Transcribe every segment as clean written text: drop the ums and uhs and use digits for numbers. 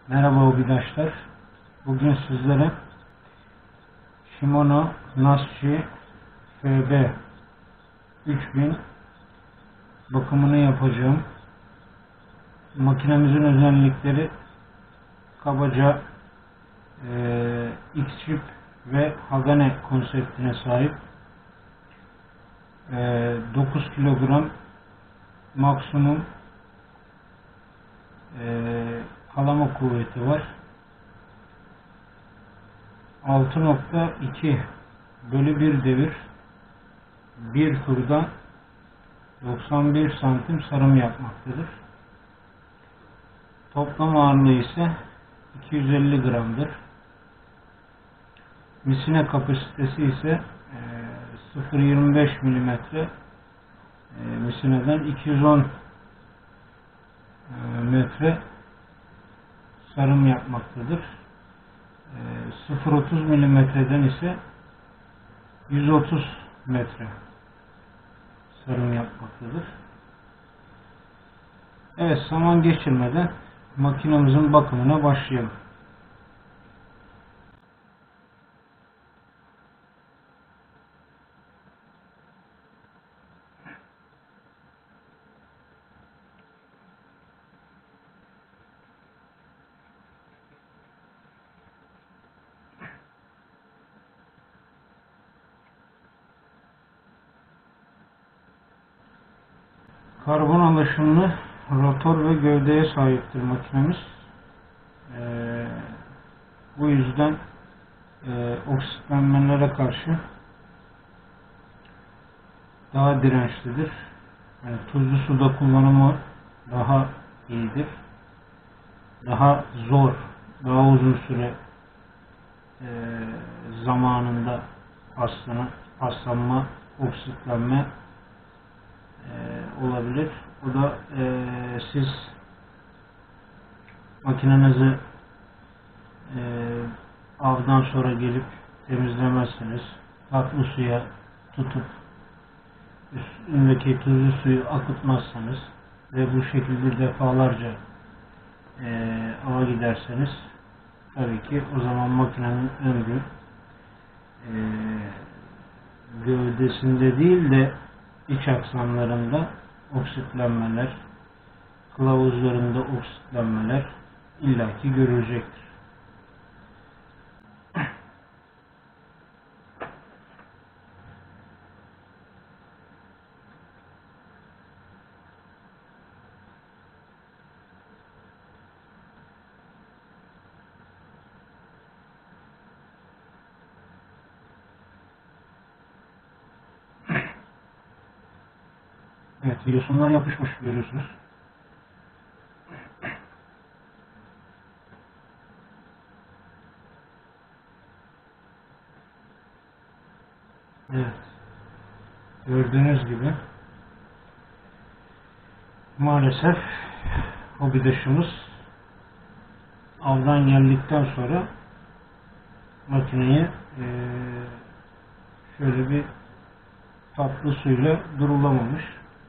Merhaba hobidaşlar. Bugün sizlere Shimano Nashi FB 3000 bakımını yapacağım. Makinemizin özellikleri kabaca X-Ship ve Hagane konseptine sahip. 9 kilogram maksimum kalama kuvveti var. 6.2 bölü 1 devir, bir turda 91 santim sarım yapmaktadır. Toplam ağırlığı ise 250 gramdır. Misine kapasitesi ise 0.25 milimetre misineden 210 metre sarım yapmaktadır. 0.30 milimetreden ise 130 metre sarım yapmaktadır. Evet, zaman geçirmeden makinamızın bakımına başlayalım. Karbon alaşımlı rotor ve gövdeye sahiptir makinemiz. Bu yüzden oksitlenmelere karşı daha dirençlidir. Yani tuzlu suda kullanımı daha iyidir. Daha zor, daha uzun süre zamanında paslanma, oksitlenme olabilir. O da siz makinenizi avdan sonra gelip temizlemezseniz, tatlı suya tutup üstündeki tuzlu suyu akıtmazsanız ve bu şekilde defalarca ava giderseniz tabii ki o zaman makinenin ömrü gövdesinde değil de iç aksamlarında oksitlenmeler, kılavuzlarında oksitlenmeler illaki görülecektir. Evet, yosunlar yapışmış görüyorsunuz. Evet, gördüğünüz gibi maalesef hobidaşımız avdan geldikten sonra makineyi şöyle bir tatlı suyla durulamamış.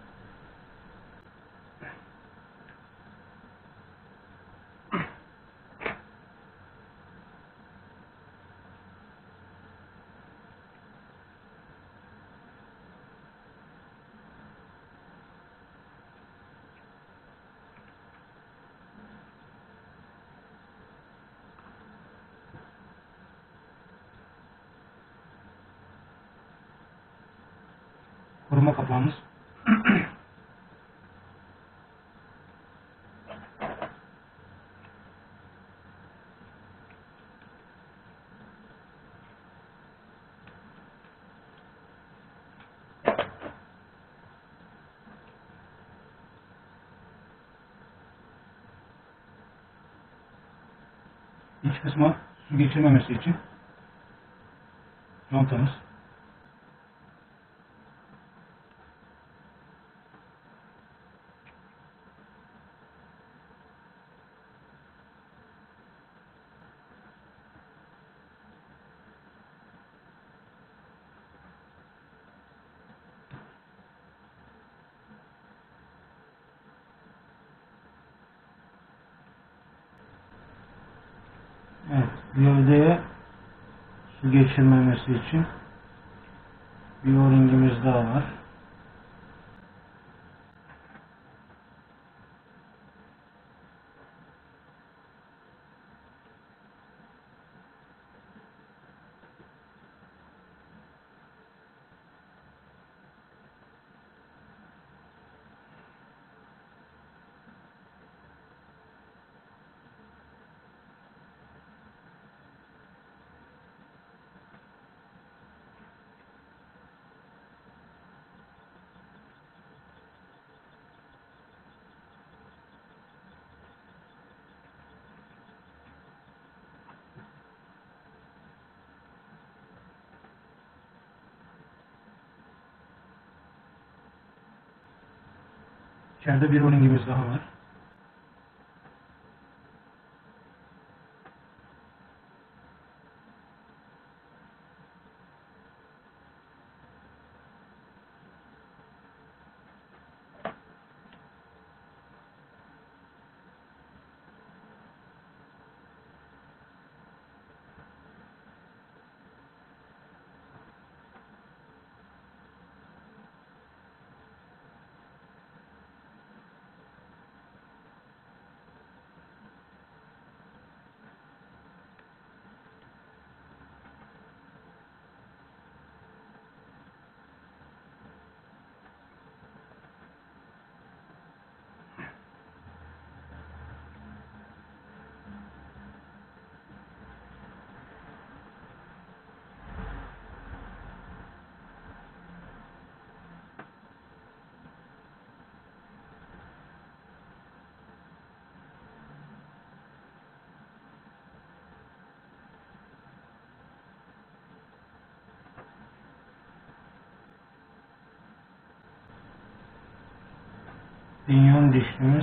Koruma kapağımız. İç kısma su geçirmemesi için contamız. Evet, gövdeye su geçirmemesi için bir o-ringimiz daha var. İçeride bir o-ringimiz daha var. Pinyon dişlimiz.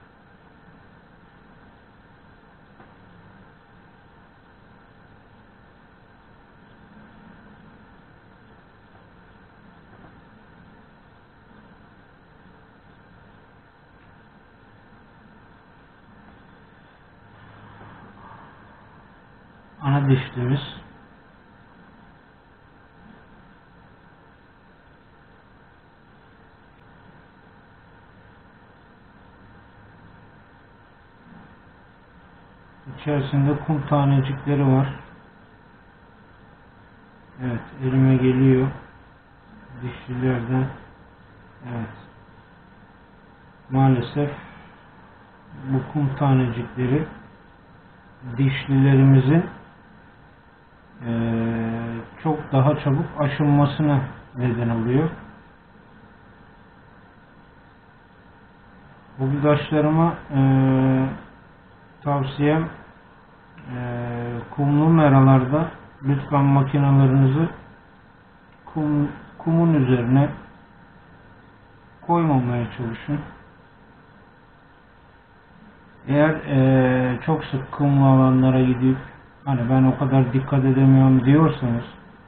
Ana dişlimiz. İçerisinde kum tanecikleri var. Evet, elime geliyor. Dişlilerden. Evet. Maalesef bu kum tanecikleri dişlilerimizin çok daha çabuk aşınmasına neden oluyor. Hobidaşlarıma tavsiyem kumlu meralarda lütfen makinalarınızı kumun üzerine koymamaya çalışın. Eğer çok sık kumlu alanlara gidip hani ben o kadar dikkat edemiyorum diyorsanız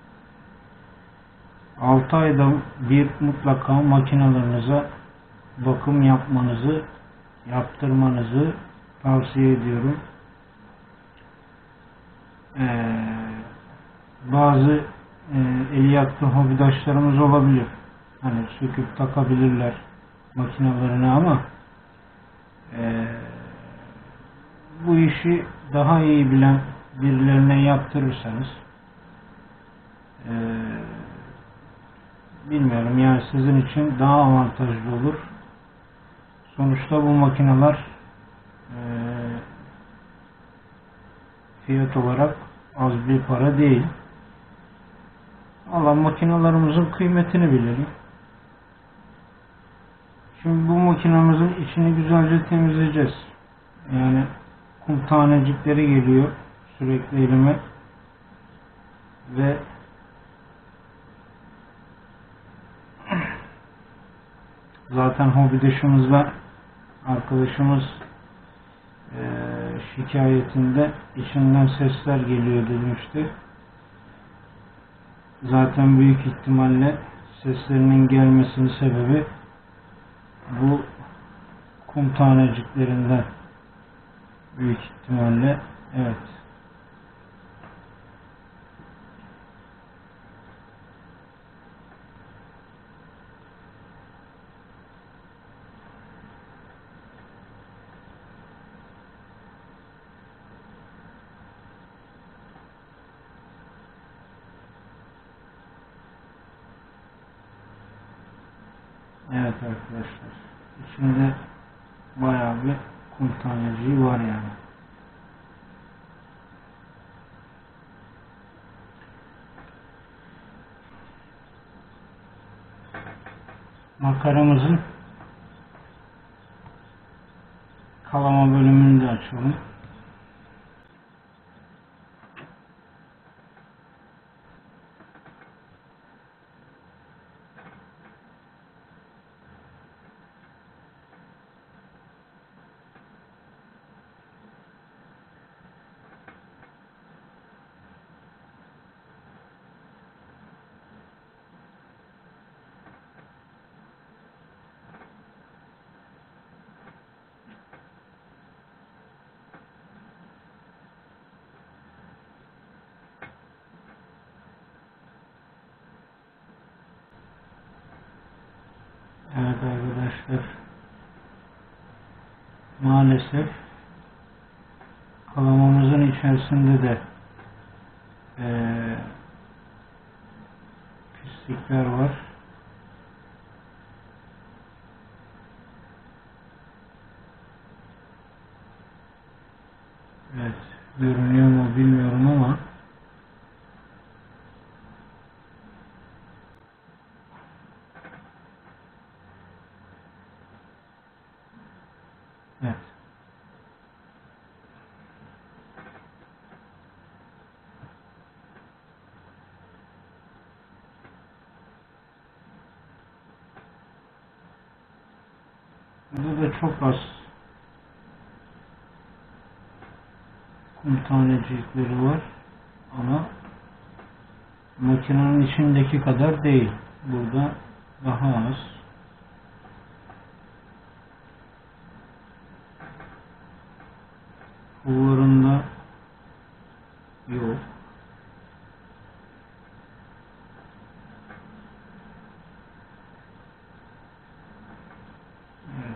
6 ayda bir mutlaka makinalarınıza bakım yaptırmanızı tavsiye ediyorum. Bazı eli yatkın hobidaşlarımız olabilir. Hani söküp takabilirler makinalarını ama bu işi daha iyi bilen birilerine yaptırırsanız bilmiyorum yani sizin için daha avantajlı olur. Sonuçta bu makineler fiyat olarak az bir para değil. Allah makinalarımızın kıymetini bilelim. Şimdi bu makinamızın içini güzelce temizleyeceğiz. Yani kum tanecikleri geliyor sürekli elime ve zaten hobidaşımızla arkadaşımız şikayetinde içinden sesler geliyor demişti. Zaten büyük ihtimalle seslerinin gelmesinin sebebi bu kum taneciklerinden büyük ihtimalle. Evet. Evet arkadaşlar. İçinde bayağı bir kum taneciği var yani. Makaramızın kalama bölümünü de açalım. Evet arkadaşlar, maalesef kalamamızın içerisinde de pislikler var. Evet, görünüyor mu bilmiyorum ama evet. Burada da çok az kum tanecikleri var ama makinenin içindeki kadar değil. Burada daha az. Kollarında yok. Evet.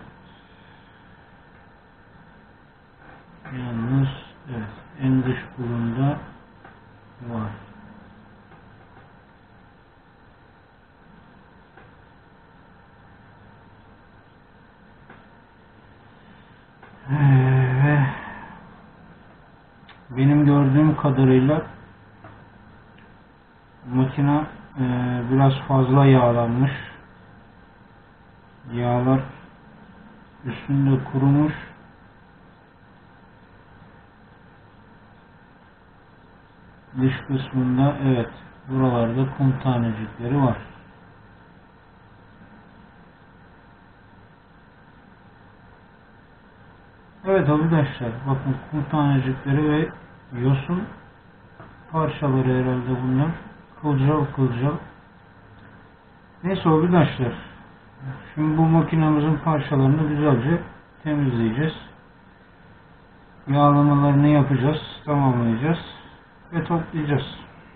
Yalnız evet, en dış kolunda var. Ve benim gördüğüm kadarıyla makine biraz fazla yağlanmış. Yağlar üstünde kurumuş. Dış kısmında evet, buralarda kum tanecikleri var. Evet arkadaşlar, bakın kum tanecikleri ve yosun parçaları herhalde bunlar. Kılcal kılcal. Neyse arkadaşlar, şimdi bu makinemizin parçalarını güzelce temizleyeceğiz. Yağlamalarını yapacağız, tamamlayacağız ve toplayacağız.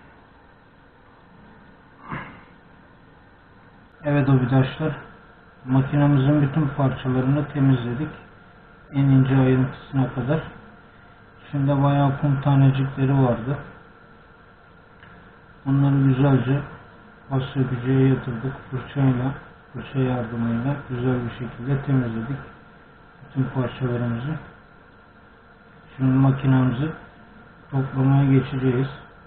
Evet arkadaşlar, makinemizin bütün parçalarını temizledik. En ince ayrıntısına kadar. İçinde bayağı kum tanecikleri vardı. Bunları güzelce az sökücüye yatırdık. Fırça yardımıyla güzel bir şekilde temizledik bütün parçalarımızı. Şimdi makinemizi toplamaya geçeceğiz.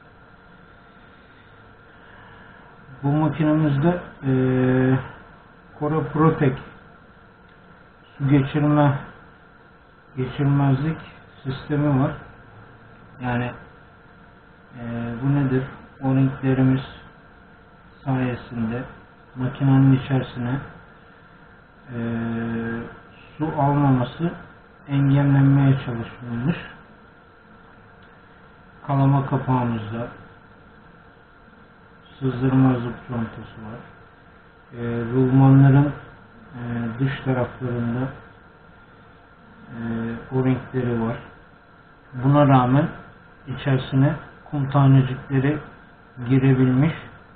Bu makinemizde Cora Protec su geçirmezlik sistemi var. Yani bu nedir? O-ringlerimiz sayesinde makinenin içerisine su almaması engellenmeye çalışılmış. Kalama kapağımızda sızdırmazlık contası var. Rulmanların dış taraflarında o-ringleri var. Buna rağmen içerisine kum tanecikleri girebilmiş.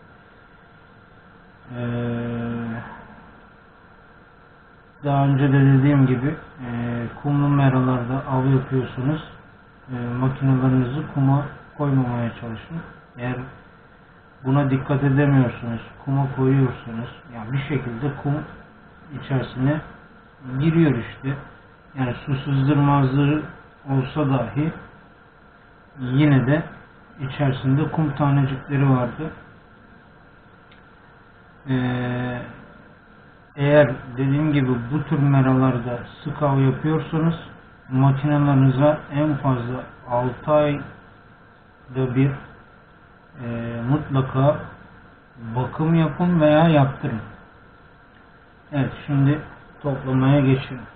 Daha önce de dediğim gibi kumlu meralarda av yapıyorsunuz. Makinelerinizi kuma koymamaya çalışın. Eğer buna dikkat edemiyorsunuz, kuma koyuyorsunuz, yani bir şekilde kum içerisine giriyor işte. Yani su sızdırmazlığı olsa dahi yine de içerisinde kum tanecikleri vardı. Eğer dediğim gibi bu tür meralarda sık av yapıyorsanız makinelerinize en fazla 6 ayda bir mutlaka bakım yapın veya yaptırın. Evet, şimdi toplamaya geçiyorum.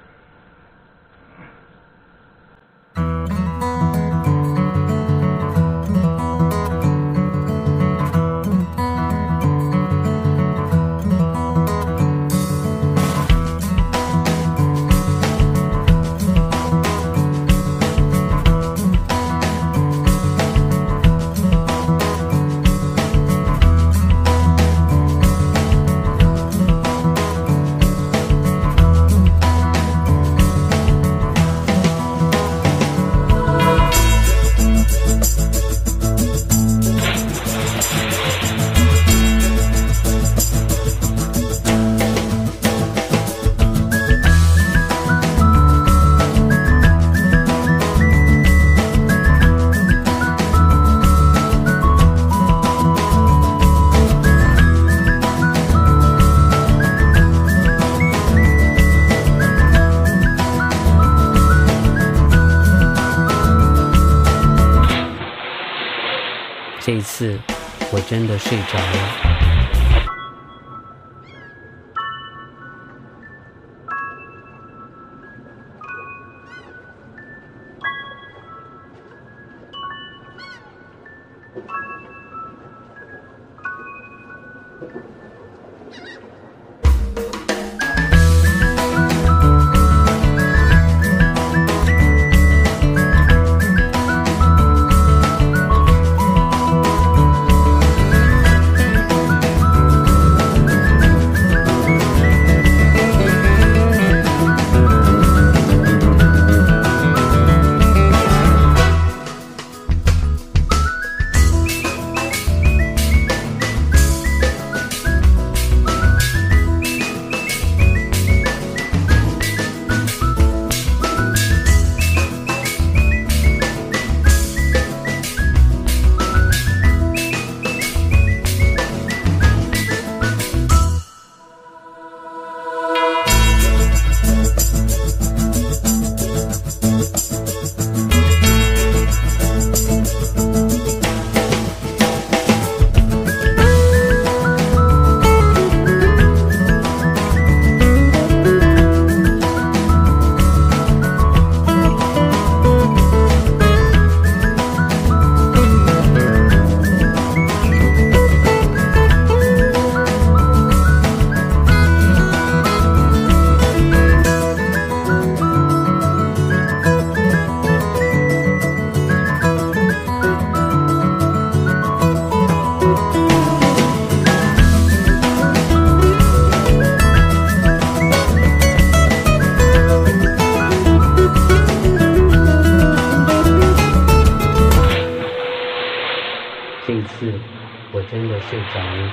这一次我真的睡着了。这一次我真的睡着了。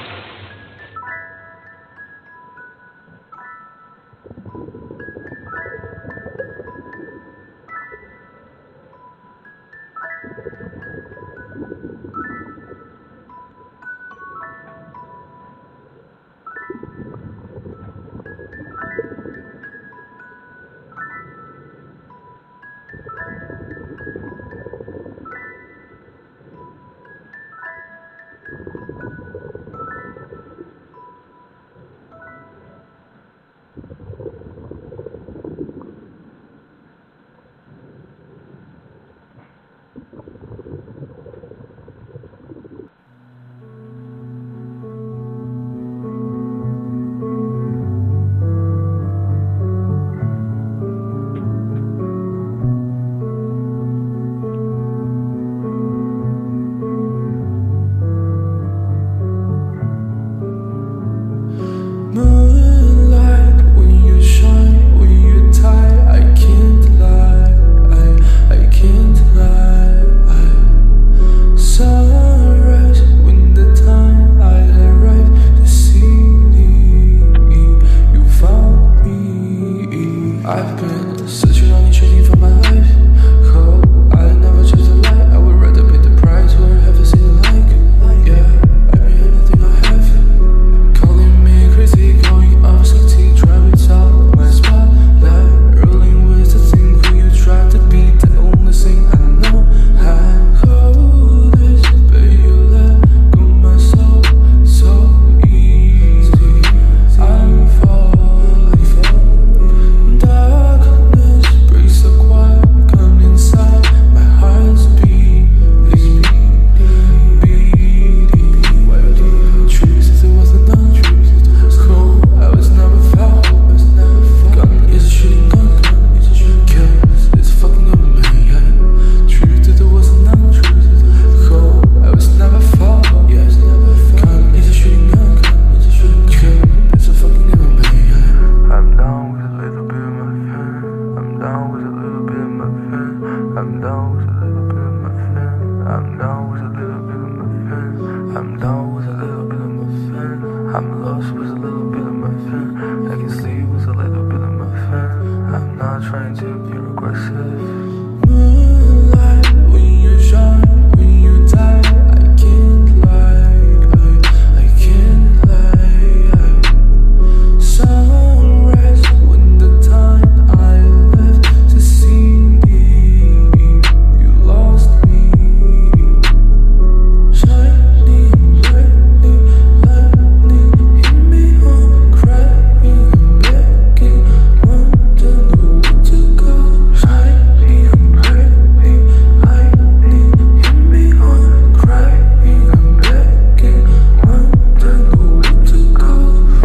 I'm down with a little bit of my fin. I'm down with a little bit of my fin. I'm down with a little bit of my fin. I'm lost with a little bit of my fin. I can sleep with a little bit of my fin. I'm not trying to be regressive. Moonlight, when you shine, when you die, I can't lie, I can't lie. Sunrise, when the time I left to see me, you lost me. Shining brightly, lightning hit me on, crying, begging, wondering where to go. Shining brightly, lightning hit me on, crying, begging, wondering where to go.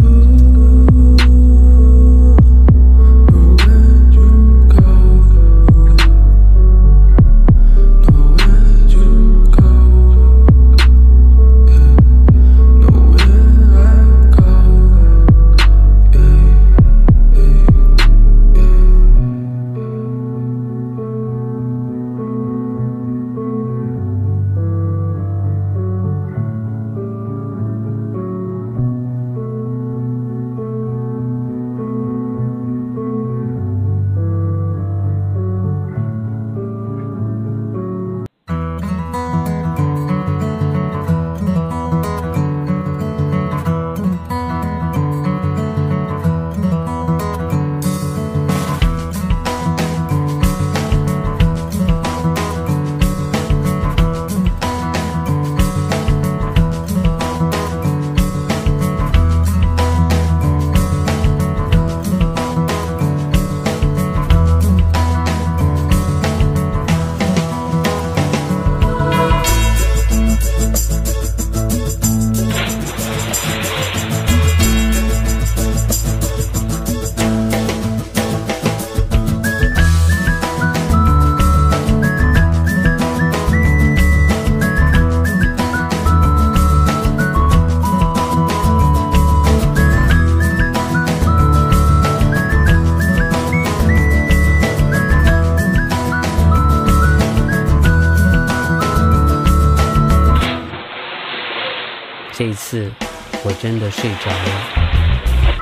这一次我真的睡着了。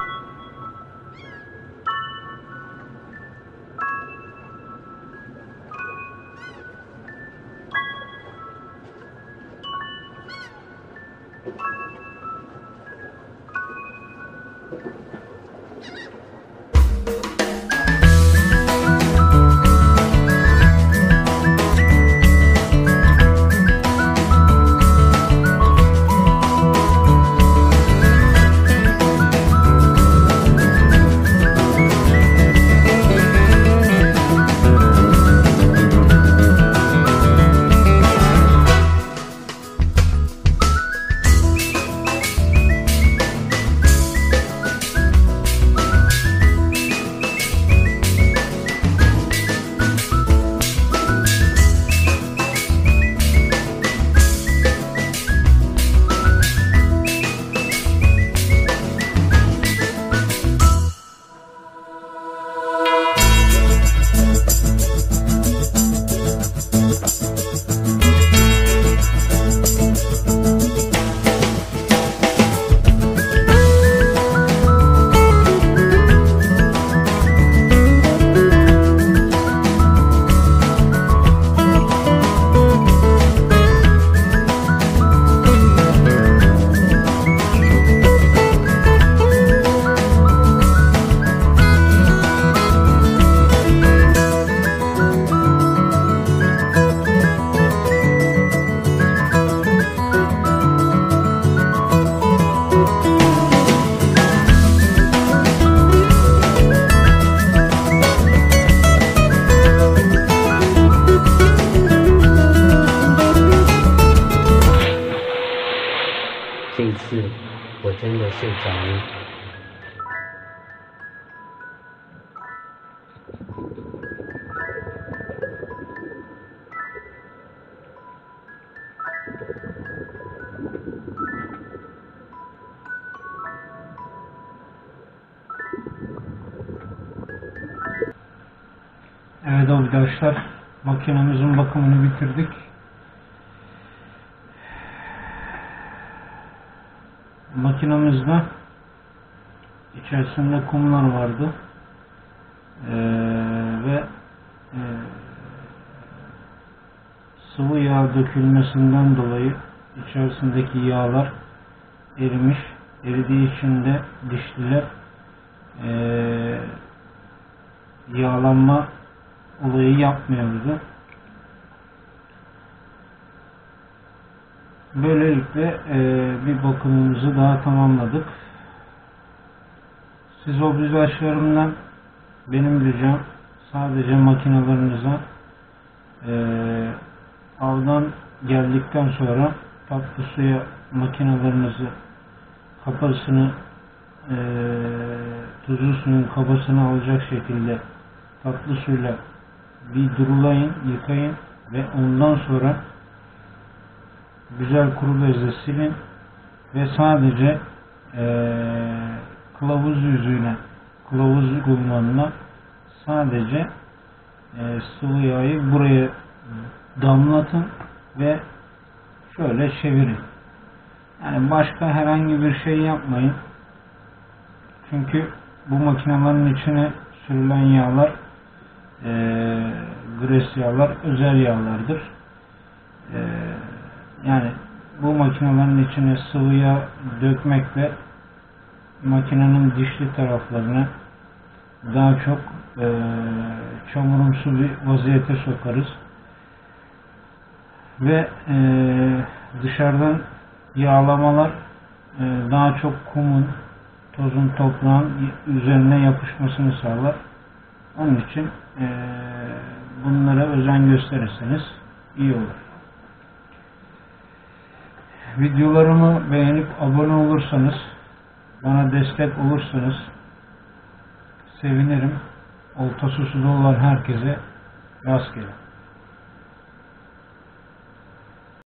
这一次我真的睡着了。 Evet arkadaşlar, makinemizin bakımını bitirdik. Makinemizde içerisinde kumlar vardı ve sıvı yağ dökülmesinden dolayı içerisindeki yağlar erimiş. Eridiği için de dişliler yağlanma olayı yapmıyordu. Böylelikle bir bakımımızı daha tamamladık. Siz o güzellerimden benim ricam sadece makinalarınıza avdan geldikten sonra tatlı suya makinalarınızı kapasını tuzlu suyun kabasını alacak şekilde tatlı suyla bir durulayın, yıkayın ve ondan sonra güzel kuru bezle silin ve sadece kılavuz yüzüyle, kılavuz kullanımla sadece sıvı yağı buraya damlatın ve şöyle çevirin. Yani başka herhangi bir şey yapmayın. Çünkü bu makinelerin içine sürülen yağlar gres yağlar özel yağlardır. Yani bu makinelerin içine sıvı yağ dökmekle makinenin dişli taraflarını daha çok çamurumsu bir vaziyete sokarız. Ve dışarıdan yağlamalar daha çok kumun, tozun, toprağın üzerine yapışmasını sağlar. Onun için bunlara özen gösterirseniz iyi olur. Videolarımı beğenip abone olursanız, bana destek olursanız sevinirim. Oltası suda olan herkese rastgele.